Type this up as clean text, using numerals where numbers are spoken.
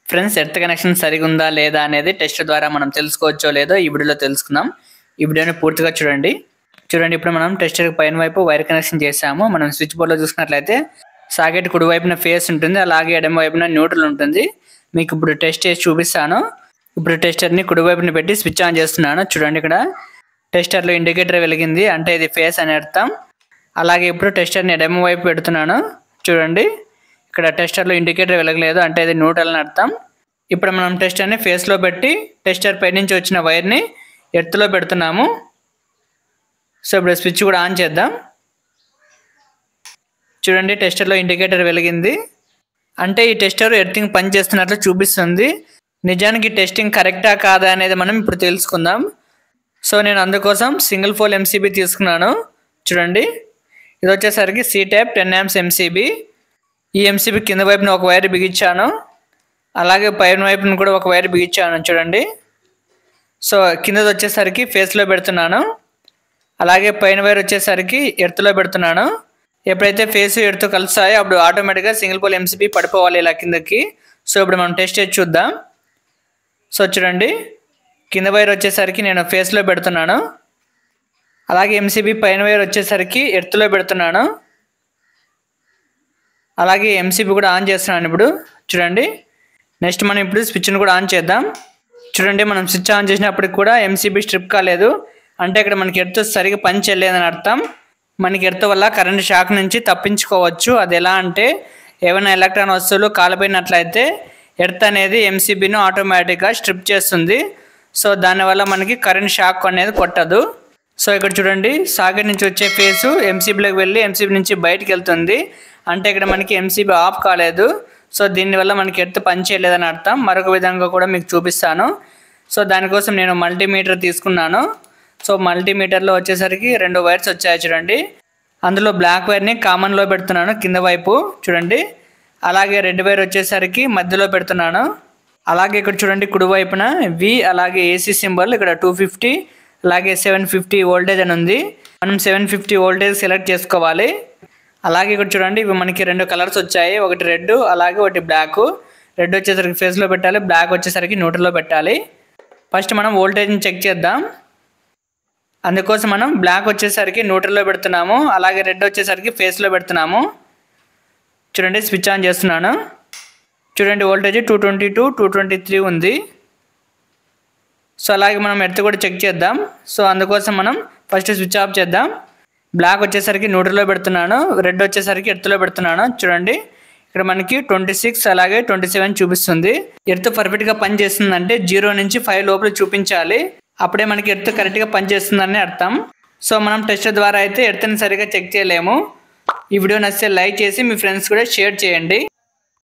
Friends earth connection సరిగా ఉందా లేదా అనేది టెస్ట్ ద్వారా మనం తెలుసుకోవచ్చో లేదో ఈ వీడియోలో తెలుసుకుందాం. ఈ వీడియోని పూర్తిగా చూడండి. ఇప్పుడు మనం టెస్టర్ పైన వైపు వైర్ కనెక్షన్ చేసాము. మనం స్విచ్ బోర్డ్లో చూసినట్లయితే సాకెట్ కుడి వైపున ఫేస్ ఉంటుంది, అలాగే ఎడమ వైపున న్యూట్రల్ ఉంటుంది. మీకు ఇప్పుడు టెస్ట్ చేసి చూపిస్తాను. ఇప్పుడు టెస్టర్ని కుడి వైపున పెట్టి స్విచ్ ఆన్ చేస్తున్నాను. చూడండి, ఇక్కడ టెస్టర్లో ఇండికేటర్ వెలిగింది, అంటే ఇది ఫేస్ అని అర్థం. అలాగే ఇప్పుడు టెస్టర్ని ఎడమ వైపు పెడుతున్నాను. చూడండి, ఇక్కడ టెస్టర్లో ఇండికేటర్ వెలగలేదు, అంటే ఇది న్యూట్రల్ అని అర్థం. ఇప్పుడు మనం టెస్టర్ని ఫేస్లో పెట్టి టెస్టర్ పై నుంచి వచ్చిన వైర్ని ఎర్త్లో పెడుతున్నాము. సో ఇప్పుడు స్విచ్ కూడా ఆన్ చేద్దాం. చూడండి, టెస్టర్లో ఇండికేటర్ వెలిగింది, అంటే ఈ టెస్టర్ ఎర్తింగ్ పని చేస్తున్నట్లు చూపిస్తుంది. నిజానికి టెస్టింగ్ కరెక్టా కాదా అనేది మనం ఇప్పుడు తెలుసుకుందాం. సో నేను అందుకోసం సింగిల్ పోల్ ఎంసీబీ తీసుకున్నాను. చూడండి, ఇది వచ్చేసరికి సి టైప్ 10 amps ఎంసీబీ. ఈ ఎంసీబీ కింద వైపున ఒక వైర్ బిగించాను, అలాగే పైన వైపున కూడా ఒక వైర్ బిగించాను. చూడండి, సో కిందది వచ్చేసరికి ఫేస్లో పెడుతున్నాను, అలాగే పైన వైర్ వచ్చేసరికి ఎర్త్లో పెడుతున్నాను. ఎప్పుడైతే ఫేస్ ఎర్త్ కలుస్తాయో అప్పుడు ఆటోమేటిక్గా సింగిల్ పోల్ ఎంసీబీ పడిపోవాలి ఇలా కిందకి. సో ఇప్పుడు మనం టెస్ట్ చేసి చూద్దాం. సో చూడండి, కింద వైర్ వచ్చేసరికి నేను ఫేస్లో పెడుతున్నాను, అలాగే ఎంసీబీ పైన వైర్ వచ్చేసరికి ఎర్త్లో పెడుతున్నాను, అలాగే ఎంసీబీ కూడా ఆన్ చేస్తున్నాను. ఇప్పుడు చూడండి, నెక్స్ట్ మనం ఇప్పుడు స్విచ్ను కూడా ఆన్ చేద్దాం. చూడండి, మనం స్విచ్ ఆన్ చేసినప్పటికి కూడా ఎంసీబీ స్ట్రిప్ కాలేదు, అంటే ఇక్కడ మనకి ఎర్త్ సరిగా పని చేయలేదని అర్థం. మనకి ఎర్త్ వల్ల కరెంట్ షాక్ నుంచి తప్పించుకోవచ్చు. అది ఎలా అంటే, ఏమైనా ఎలక్ట్రాన్ వస్తువులు కాలిపోయినట్లయితే ఎర్త్ అనేది ఎంసీబీను ఆటోమేటిక్గా స్ట్రిప్ చేస్తుంది. సో దానివల్ల మనకి కరెంట్ షాక్ అనేది కొట్టదు. సో ఇక్కడ చూడండి, సాకెట్ నుంచి వచ్చే ఫేసు ఎంసీబీలోకి వెళ్ళి ఎంసీబీ నుంచి బయటికి వెళ్తుంది, అంటే ఇక్కడ మనకి ఎంసీబీ ఆఫ్ కాలేదు. సో దీనివల్ల మనకి ఎర్త్ పని చేయలేదని అర్థం. మరొక విధంగా కూడా మీకు చూపిస్తాను. సో దానికోసం నేను మల్టీమీటర్ తీసుకున్నాను. సో మల్టీమీటర్లో వచ్చేసరికి 2 వైర్స్ వచ్చాయి. చూడండి, అందులో బ్లాక్ వైర్ని కామన్లో పెడుతున్నాను కింద వైపు. చూడండి, అలాగే రెడ్ వైర్ వచ్చేసరికి మధ్యలో పెడుతున్నాను. అలాగే ఇక్కడ చూడండి, కుడివైపున వి అలాగే ఏసీ సింబల్, ఇక్కడ 250 అలాగే 750 వోల్టేజ్ అని ఉంది. మనం 750 వోల్టేజ్ సెలెక్ట్ చేసుకోవాలి. అలాగే ఇక్కడ చూడండి, ఇవి మనకి 2 కలర్స్ వచ్చాయి, ఒకటి రెడ్ అలాగే ఒకటి బ్లాక్. రెడ్ వచ్చేసరికి ఫేస్లో పెట్టాలి, బ్లాక్ వచ్చేసరికి న్యూట్రల్లో పెట్టాలి. ఫస్ట్ మనం వోల్టేజ్ని చెక్ చేద్దాం. అందుకోసం మనం బ్లాక్ వచ్చేసరికి న్యూట్రల్లో పెడుతున్నాము, అలాగే రెడ్ వచ్చేసరికి ఫేస్లో పెడుతున్నాము. చూడండి, స్విచ్ ఆన్ చేస్తున్నాను. చూడండి, వోల్టేజ్ 222 223 ఉంది. సో అలాగే మనం ఎర్త్ కూడా చెక్ చేద్దాం. సో అందుకోసం మనం ఫస్ట్ స్విచ్ ఆఫ్ చేద్దాం. బ్లాక్ వచ్చేసరికి న్యూట్రల్లో పెడుతున్నాను, రెడ్ వచ్చేసరికి ఎర్త్లో పెడుతున్నాను. చూడండి, ఇక్కడ మనకి 26 అలాగే 27 చూపిస్తుంది. ఎర్త్ పర్ఫెక్ట్గా పనిచేస్తుందంటే 0 నుంచి 5 లోపల చూపించాలి, అప్పుడే మనకి ఎర్త్ కరెక్ట్గా పనిచేస్తుందని అర్థం. సో మనం టెస్ట్ ద్వారా అయితే ఎర్త్ని సరిగా చెక్ చేయలేము. ఈ వీడియో నచ్చితే లైక్ చేసి మీ ఫ్రెండ్స్ కూడా షేర్ చేయండి.